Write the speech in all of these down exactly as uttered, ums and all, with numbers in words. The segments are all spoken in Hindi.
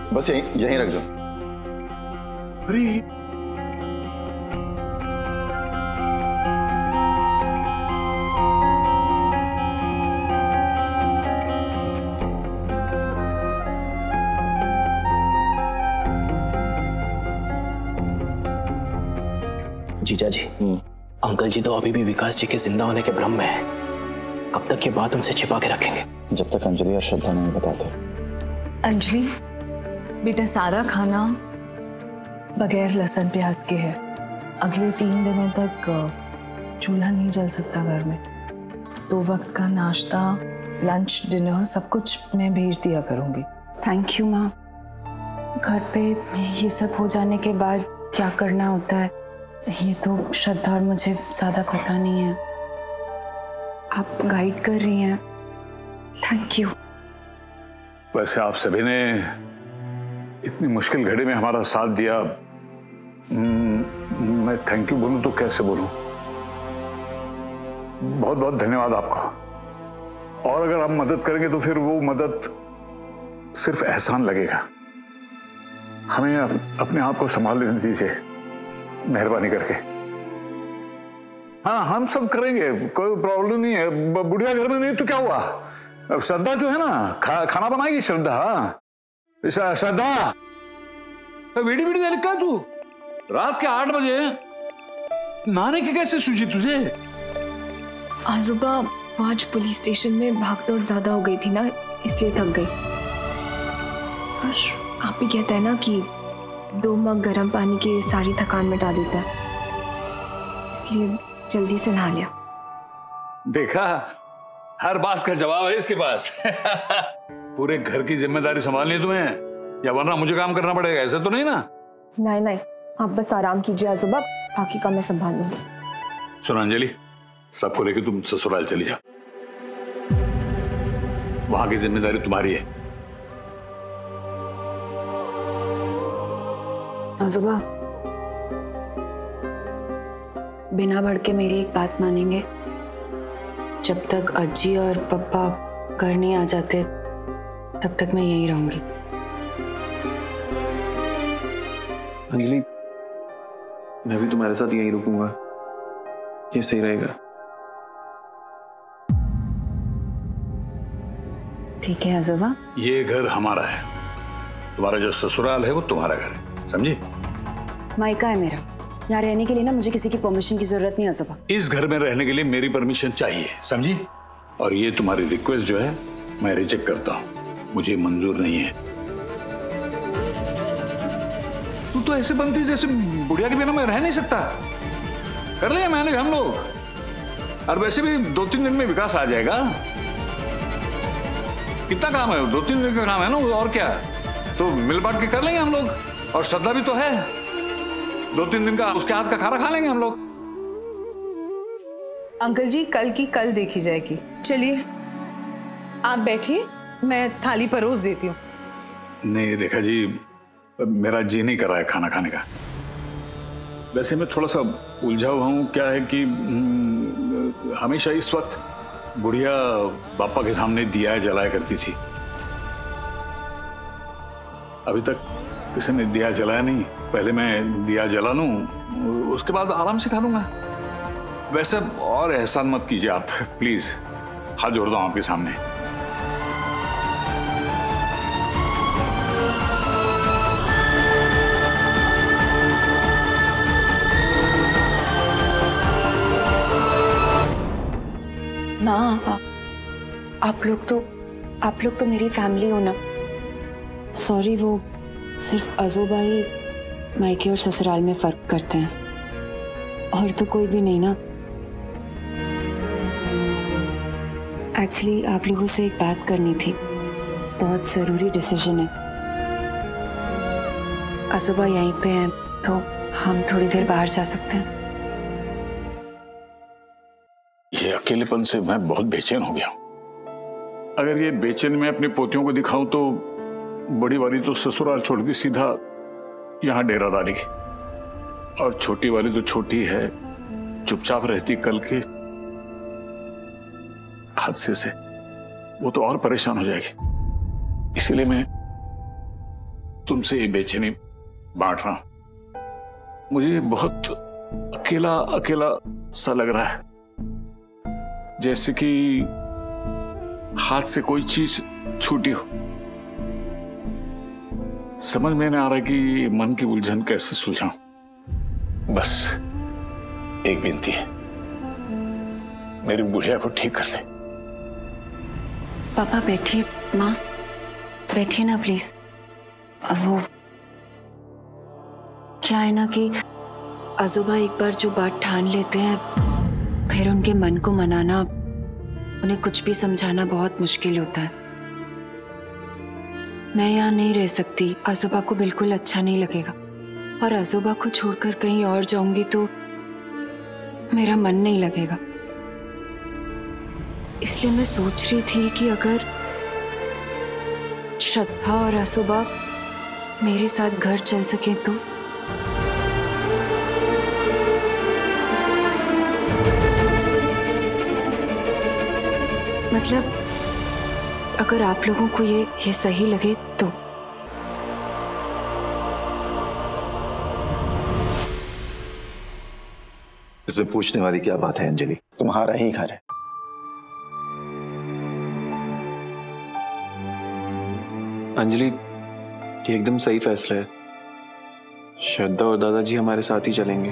बस यहीं यहीं रख दो। अरे जीजा जी, अंकल जी तो अभी भी विकास जी के जिंदा होने के भ्रम में है। कब तक ये बात उनसे छिपा के रखेंगे? जब तक अंजलि और श्रद्धा नहीं बताते। अंजलि बेटा, सारा खाना बगैर लहसुन प्याज के है। अगले तीन दिनों तक चूल्हा नहीं जल सकता घर में। दो वक्त का नाश्ता, लंच, डिनर सब कुछ मैं भेज दिया करूंगी। थैंक यू माँ। घर पे ये सब हो जाने के बाद क्या करना होता है ये तो श्रद्धा और मुझे ज्यादा पता नहीं है। आप गाइड कर रही हैं, थैंक यू। वैसे आप सभी ने इतनी मुश्किल घड़ी में हमारा साथ दिया। मैं थैंक यू बोलूं तो कैसे बोलूं। बहुत बहुत धन्यवाद आपका। और अगर आप मदद करेंगे तो फिर वो मदद सिर्फ एहसान लगेगा। हमें अपने आप को संभाल लेने दीजिए, मेहरबानी करके। हाँ, हम सब करेंगे, कोई प्रॉब्लम नहीं है। बुढ़िया घर में नहीं तो क्या हुआ, अब श्रद्धा जो है ना खा, खाना बनाएगी। श्रद्धा श्रद्धा वीडी वीडी दे लिखा तू रात के आठ बजे नहाने की कैसे सूझी तुझे? आजुबा, वो आज पुलिस स्टेशन में भागदौड़ ज्यादा हो गई थी ना, इसलिए थक गई। और आप ही कहते हैं ना कि दो मग गर्म पानी की सारी थकान मिटा देता है, इसलिए जल्दी से नहा लिया। देखा, हर बात का जवाब है इसके पास। पूरे घर की जिम्मेदारी संभालनी है तुम्हें, या वरना मुझे काम करना पड़ेगा, ऐसे तो नहीं ना? नहीं नहीं, आप बस आराम कीजिए आजुबा, बाकी का मैं संभाल लूंगी। सुनो अंजलि, सबको लेकर तुम ससुराल चली जाओ। वहां की जिम्मेदारी तुम्हारी है। आजुबा, बिना भड़के मेरी एक बात मानेंगे? जब तक अज्जी और पप्पा घर नहीं आ जाते तब तक मैं यहीं रहूंगी। अंजलि, मैं भी तुम्हारे साथ यहीं रुकूंगा, ये सही रहेगा। ठीक है आजुबा। ये घर हमारा है, तुम्हारा जो ससुराल है वो तुम्हारा घर है, समझी? मायका है मेरा, यहाँ रहने के लिए ना मुझे किसी की परमिशन की जरूरत नहीं आजुबा। इस घर में रहने के लिए मेरी परमिशन चाहिए, समझी? और ये तुम्हारी रिक्वेस्ट जो है मैं रिजेक्ट करता हूँ, मुझे मंजूर नहीं है। तू तो ऐसे बनती जैसे बुढ़िया के बिना मैं रह नहीं सकता। कर लिया मैंने हम लोग, और वैसे भी दो तीन दिन में विकास आ जाएगा। कितना काम है, दो तीन दिन का काम है ना, और क्या, तो मिल बांट के कर लेंगे हम लोग। और श्रद्धा भी तो है, दो तीन दिन का उसके हाथ का खाना खा लेंगे हम लोग। अंकल जी, कल की कल देखी जाएगी। चलिए आप बैठिए, मैं थाली परोस देती हूँ। नहीं रेखा जी, मेरा जी नहीं कर रहा है खाना खाने का। वैसे मैं थोड़ा सा उलझा हुआ हूँ। क्या है कि हमेशा इस वक्त बुढ़िया पापा के सामने दिया जलाया करती थी। अभी तक किसी ने दिया जलाया नहीं, पहले मैं दिया जला लूं, उसके बाद आराम से खा लूंगा। वैसे और एहसान मत कीजिए आप, प्लीज, हाथ जोड़ दो आपके सामने। माँ, आप लोग तो आप लोग तो मेरी फैमिली हो ना। सॉरी, वो सिर्फ आजुबा ही मायके और ससुराल में फर्क करते हैं, और तो कोई भी नहीं ना। एक्चुअली आप लोगों से एक बात करनी थी, बहुत जरूरी डिसीजन है। आजुबा यहीं पे हैं तो हम थोड़ी देर बाहर जा सकते हैं? ये अकेलेपन से मैं बहुत बेचैन हो गया हूं। अगर ये बेचैन मैं अपनी पोतियों को दिखाऊं तो बड़ी वाली तो ससुराल छोड़ के सीधा यहां डेरा डालेगी, और छोटी वाली तो छोटी है, चुपचाप रहती कल के हादसे से, वो तो और परेशान हो जाएगी। इसीलिए मैं तुमसे ये बेचैनी बांट रहा हूं। मुझे बहुत अकेला अकेला सा लग रहा है, जैसे कि हाथ से कोई चीज छूटी हो। समझ में नहीं आ रहा कि मन की उलझन कैसे सुलझाऊं। बस एक विनती है, मेरी बुढ़िया को ठीक कर दे। पापा बैठिए, माँ बैठिए ना प्लीज। वो क्या है ना कि आजोबा एक बार जो बात ठान लेते हैं, फिर उनके मन को मनाना, उन्हें कुछ भी समझाना बहुत मुश्किल होता है। मैं यहाँ नहीं रह सकती, आजोबा को बिल्कुल अच्छा नहीं लगेगा, और आजोबा को छोड़कर कहीं और जाऊंगी तो मेरा मन नहीं लगेगा। इसलिए मैं सोच रही थी कि अगर श्रद्धा और आजोबा मेरे साथ घर चल सके तो। मतलब अगर आप लोगों को ये ये सही लगे तो। इसमें पूछने वाली क्या बात है अंजलि, तुम्हारा ही घर है। अंजलि, ये एकदम सही फैसला है। श्रद्धा और दादाजी हमारे साथ ही चलेंगे।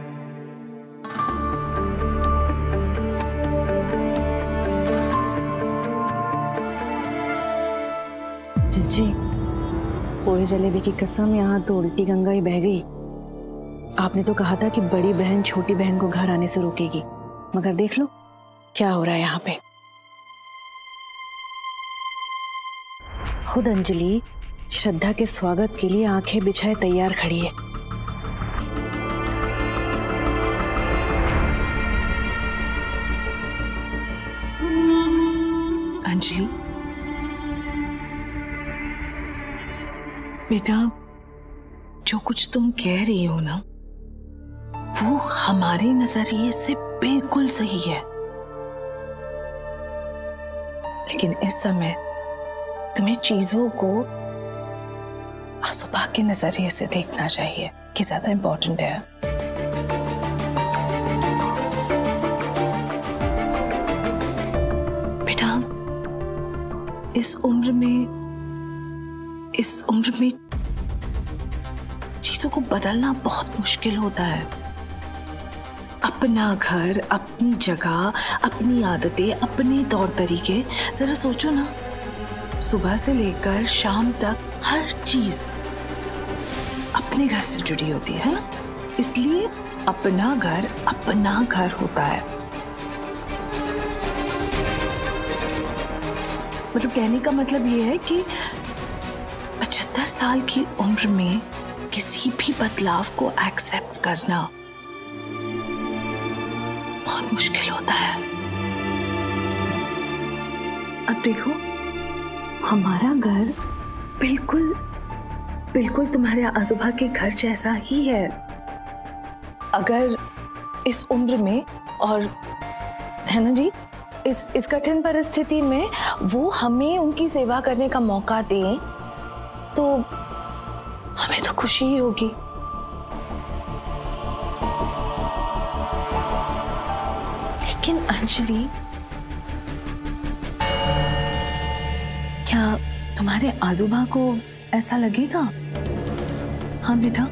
जी, पोहे जलेबी की कसम, यहाँ तो उल्टी गंगा ही बह गई। आपने तो कहा था कि बड़ी बहन छोटी बहन को घर आने से रोकेगी, मगर देख लो क्या हो रहा है यहाँ पे। खुद अंजलि श्रद्धा के स्वागत के लिए आंखें बिछाए तैयार खड़ी है। अंजलि बेटा, जो कुछ तुम कह रही हो ना, वो हमारे नजरिए से बिल्कुल सही है, लेकिन इस समय तुम्हें चीजों को आजोबा के नजरिए से देखना चाहिए कि ज्यादा इंपॉर्टेंट है। बेटा, इस उम्र में इस उम्र में चीजों को बदलना बहुत मुश्किल होता है। अपना घर, अपनी जगह, अपनी आदतें, अपने तौर तरीके, जरा सोचो ना, सुबह से लेकर शाम तक हर चीज अपने घर से जुड़ी होती है ना, इसलिए अपना घर अपना घर होता है। मतलब कहने का मतलब ये है कि पचहत्तर साल की उम्र में किसी भी बदलाव को एक्सेप्ट करना बहुत मुश्किल होता है। अब देखो, हमारा घर बिल्कुल बिल्कुल तुम्हारे आजोबा के घर जैसा ही है। अगर इस उम्र में और है ना जी, इस इस कठिन परिस्थिति में वो हमें उनकी सेवा करने का मौका दें तो हमें तो खुशी ही होगी। लेकिन अंजलि, क्या तुम्हारे आजोबा को ऐसा लगेगा? हाँ बेटा,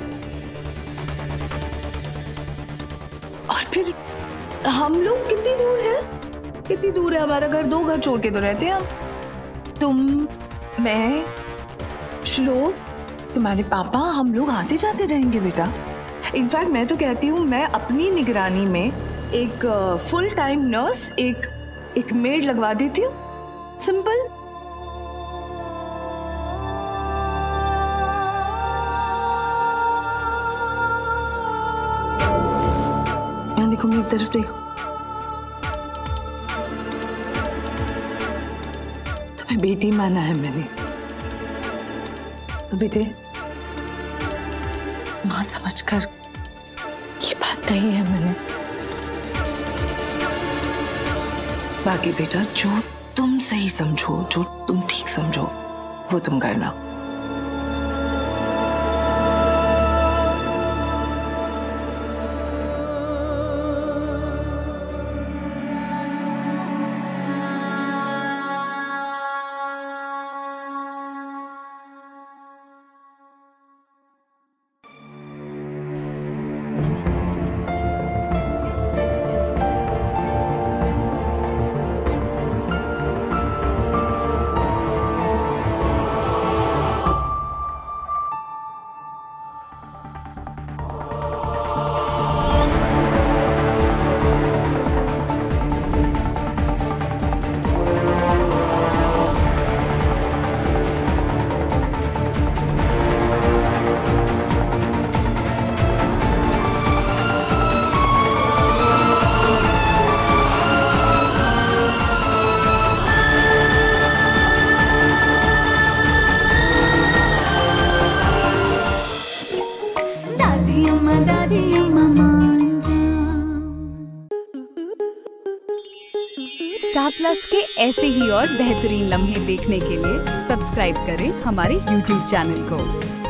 और फिर हम लोग कितनी दूर हैं? कितनी दूर है हमारा घर? दो घर छोड़ के तो रहते हैं हम। तुम, मैं, श्लोक, तुम्हारे पापा, हम लोग आते जाते रहेंगे बेटा। इनफैक्ट मैं तो कहती हूँ, मैं अपनी निगरानी में एक फुल टाइम नर्स, एक एक मेड लगवा देती हूँ। सिंपल। यहाँ देखो, मेरी तरफ देखो। तुम्हें बेटी माना है मैंने, तो बेटे मां समझकर ये बात कही है मैंने। बाकी बेटा, जो तुम सही समझो, जो तुम ठीक समझो, वो तुम करना। स्टार प्लस के ऐसे ही और बेहतरीन लम्हे देखने के लिए सब्सक्राइब करें हमारे यूट्यूब चैनल को।